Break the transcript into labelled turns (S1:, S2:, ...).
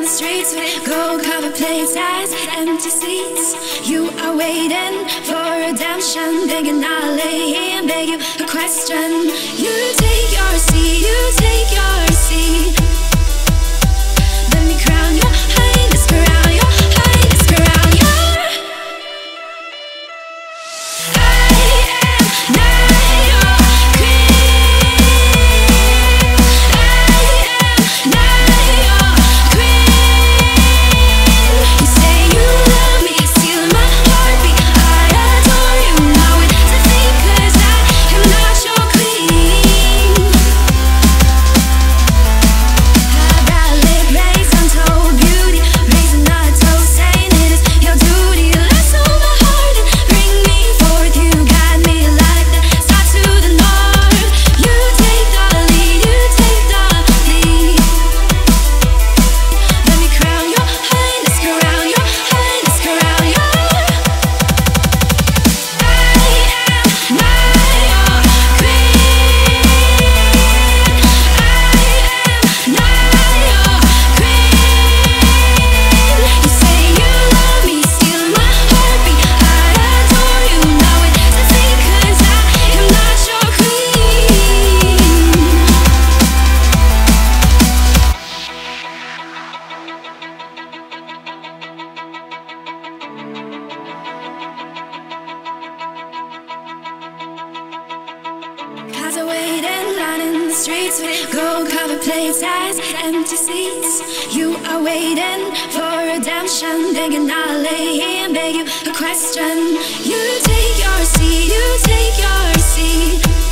S1: streets with gold-covered plates as empty seats. You are waiting for redemption, begging I'll lay here and beg you a question. You take your seat, you take your seat. Let me crown your highness, crown your highness, crown your. Cars are waiting, lining the streets with gold-covered plates as empty seats. You are waiting for redemption, begging I'll lay here and beg you a question. You take your seat, you take your seat.